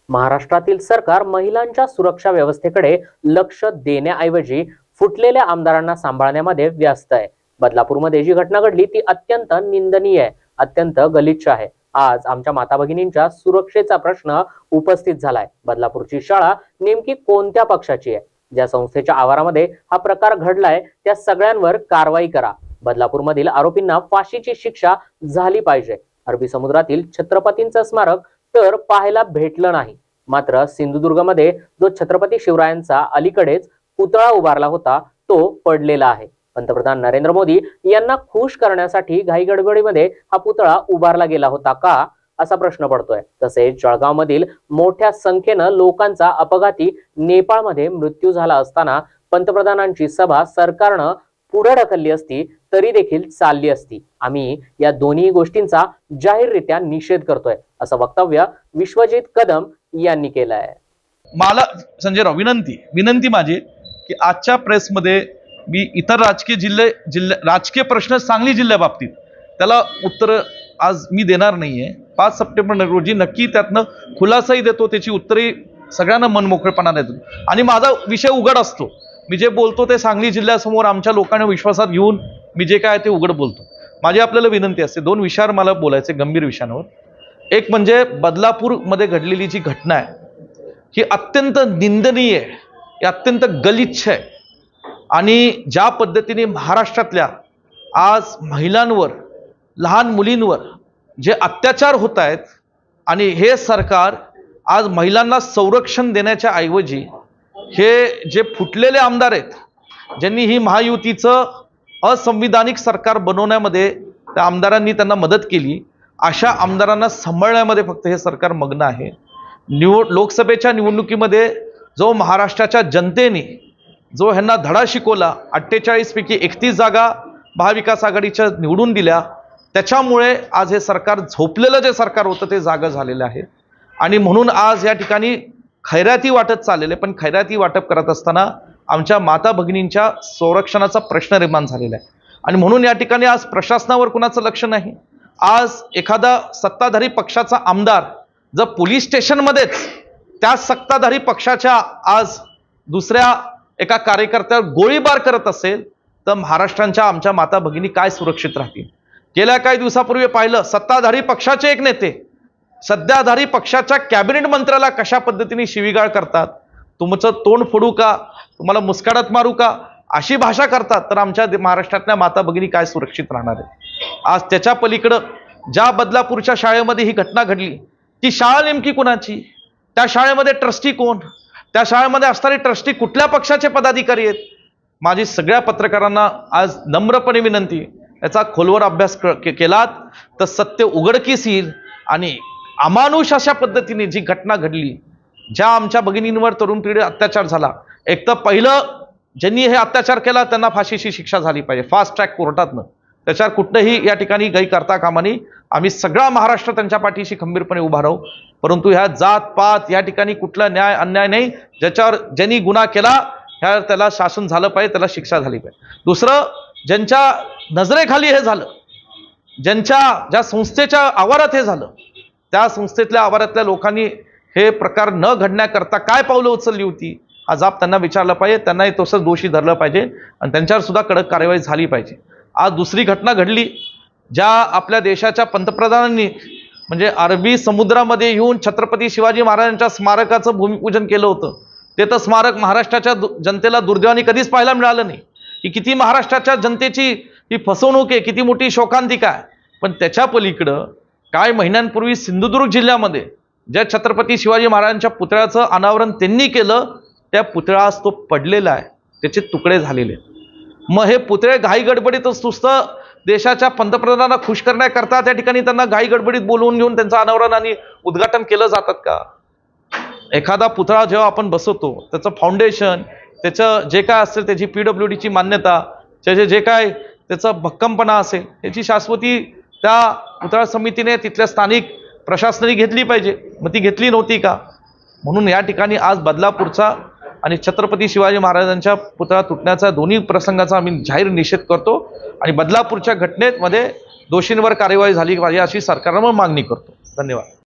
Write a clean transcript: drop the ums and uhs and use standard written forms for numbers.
महाराष्ट्रातील सरकार महिलांच्या सुरक्षा व्यवस्थेकडे लक्ष देण्याऐवजी फुटलेल्या आमदारांना सांभाळण्यामध्ये व्यस्त आहे। बदलापूरमध्ये जी घटना घडली ती अत्यंत निंदनीय आहे, अत्यंत गलिच्छ आहे। आज आमच्या माता भगिनींच्या सुरक्षेचा प्रश्न उपस्थित झालाय। बदलापूरची शाळा नेमकी कोणत्या पक्षाची आहे? ज्या संस्थेच्या आवारामध्ये हा प्रकार घडलाय त्या सगळ्यांवर कारवाई करा। बदलापूरमधील आरोपींना फाशीची शिक्षा झाली पाहिजे। अरबी समुद्रातील छत्रपतींचं स्मारक तर पाहायला भेटलं नाही, मात्र सिंधुदुर्गमध्ये जो छत्रपती शिवरायांचा अलीकडेच पुतळा उभारला होता तो पडलेला आहे। पंतप्रधान नरेंद्र मोदी यांना खुश करण्यासाठी घाईगडबडीमध्ये हा पुतळा उभारला गेला होता का, असा प्रश्न पडतोय। तसेच जळगावमधील मोठ्या संख्येनं लोकांचा अपघाती नेपाळमध्ये मृत्यू झाला असताना पंतप्रधानांची सभा सरकारनं पुढे ढकलली असती तरी देखील चालली असती। आम्ही या दोन्ही गोष्टींचा जाहीररित्या निषेध करतोय, असं वक्तव्य विश्वजित कदम यांनी केलं आहे। मला संजयराव विनंती माझी की आजच्या प्रेसमध्ये मी इतर राजकीय प्रश्न सांगली जिल्ह्या बाबतीत त्याला उत्तर आज मी देणार नाहीये। 5 सप्टेंबर रोजी नक्की त्यातनं खुलासाही देतो, त्याची उत्तरे सगळ्यांना मनमोकळेपणा देतो आणि माझा विषय उघड असतो। मी जे बोलतो ते सांगली जिल्ह्यासमोर आमच्या लोकांना विश्वासात घेऊन मी जे काय ते उघड बोलतो। माझी आपल्याला विनंती असते, 2 विषयावर मला बोलायचे, गंभीर विषयांवर। एक म्हणजे बदलापूरमध्ये घडलेली जी घटना आहे ही अत्यंत निंदनीय आहे, ही अत्यंत गलिच्छ आहे आणि ज्या पद्धतीने महाराष्ट्रातल्या आज महिलांवर, लहान मुलींवर जे अत्याचार होत आहेत आणि हे सरकार आज महिलांना संरक्षण देण्याच्या ऐवजी हे जे फुटलेले आमदार आहेत, ज्यांनी ही महायुतीचं असंविधानिक सरकार बनवण्यामध्ये त्या आमदारांनी त्यांना मदत केली, अशा आमदारांना सांभाळण्यामध्ये फक्त हे सरकार मग्न आहे। लोकसभेच्या निवडणुकीमध्ये जो महाराष्ट्राच्या जनतेने जो ह्यांना धडा शिकवला, 48 पैकी 31 जागा महाविकास आघाडीच्या निवडून दिल्या, त्याच्यामुळे आज हे सरकार झोपलेलं जे सरकार होतं ते जागं झालेलं आहे आणि म्हणून आज या ठिकाणी खैराती वाटत चाललेले, पण खैराती वाटप करत असताना आमच्या माता भगिनींच्या संरक्षणाचा प्रश्न निर्माण झालेला आहे आणि म्हणून या ठिकाणी आज प्रशासनावर कुणाचं लक्ष नाही। आज एखादा सत्ताधारी पक्षाचा आमदार जर पोलीस स्टेशनमध्येच त्या सत्ताधारी पक्षाच्या आज दुसऱ्या एका कार्यकर्त्यावर गोळीबार करत असेल तर महाराष्ट्राच्या आमच्या माता भगिनी काय सुरक्षित राहतील? गेल्या काही दिवसापूर्वी पाहिलं, सत्ताधारी पक्षाचे एक नेते सत्ताधारी पक्षाच्या कॅबिनेट मंत्र्याला कशा पद्धतीने शिवीगाळ करतात, तुमचं तोंड फोडू का, तुम्हाला मुस्काडात मारू का, अशी भाषा करतात, तर आमच्या महाराष्ट्रातल्या माता भगिनी काय सुरक्षित राहणार आहे? आज त्याच्या पलीकडं ज्या बदलापूरच्या शाळेमध्ये ही घटना घडली ती शाळा नेमकी कुणाची? त्या शाळेमध्ये ट्रस्टी कोण? त्या शाळेमध्ये असणारे ट्रस्टी कुठल्या पक्षाचे पदाधिकारी आहेत? माझी सगळ्या पत्रकारांना आज नम्रपणे विनंती, याचा खोलवर अभ्यास केलात तर सत्य उघडकीस येईल आणि अमानुष अशा पद्धतीने जी घटना घडली, ज्या आमच्या भगिनींवर तरुण पिढी अत्याचार झाला, एक तर पहिलं ज्यांनी हे अत्याचार केला त्यांना फाशीची शिक्षा झाली पाहिजे, फास्ट ट्रॅक कोर्टातनं। त्याच्यावर कुठंही या ठिकाणी गै करता कामा नये। आम्ही सगळा महाराष्ट्र त्यांच्या पाठीशी खंबीरपणे उभा राहू, परंतु ह्या जात पात या ठिकाणी कुठला न्याय अन्याय नाही। ज्याच्यावर ज्यांनी गुन्हा केला त्याला शासन झालं पाहिजे, त्याला शिक्षा झाली पाहिजे। दुसरं, ज्यांच्या नजरेखाली हे झालं, ज्या संस्थेच्या आवारात हे झालं, त्या संस्थेतल्या आवारातल्या लोकांनी हे प्रकार न घडण्याकरता काय पावलं उचलली होती, हा जाब त्यांना विचारला पाहिजे, त्यांनाही तसंच दोषी धरलं पाहिजे आणि त्यांच्यावर सुद्धा कडक कारवाई झाली पाहिजे। आज दुसरी घटना घडली, ज्या आपल्या देशाच्या पंतप्रधानांनी म्हणजे अरबी समुद्रामध्ये येऊन छत्रपती शिवाजी महाराजांच्या स्मारकाचं भूमिपूजन केलं होतं, ते तर स्मारक महाराष्ट्राच्या जनतेला दुर्दैवाने कधीच पाहायला मिळालं नाही। की किती महाराष्ट्राच्या जनतेची ही फसवणूक आहे, किती मोठी शोकांतिका आहे। पण त्याच्या पलीकडं काही महिन्यांपूर्वी सिंधुदुर्ग जिल्ह्यामध्ये ज्या छत्रपती शिवाजी महाराजांच्या पुतळ्याचं अनावरण त्यांनी केलं, त्या पुतळ्यास तो पडलेला आहे, त्याचे तुकडे झालेले। मग हे पुतळे घाई गडबडीतच नुसतं देशाच्या पंतप्रधानांना खुश करण्याकरता त्या ठिकाणी त्यांना घाई गडबडीत बोलवून घेऊन त्यांचं अनावरण आणि उद्घाटन केलं जातात का? एखादा पुतळा जेव्हा आपण बसवतो त्याचं फाउंडेशन, त्याचं जे काय असेल, त्याची PWDची मान्यता, त्याचे जे काय त्याचं भक्कमपणा असेल, याची शाश्वती त्या पुतळा समितीने तिथल्या स्थानिक प्रशासनाने घेतली पाहिजे। मग ती घेतली नव्हती का? म्हणून या ठिकाणी आज बदलापूरचा आणि छत्रपती शिवाजी महाराजांच्या पुतळा तुटण्याचा दोन्ही प्रसंगाचा आम्ही जाहीर निषेध करतो आणि बदलापूरच्या घटनेमध्ये दोषींवर कार्यवाही झाली पाहिजे अशी सरकारला मागणी करतो। धन्यवाद।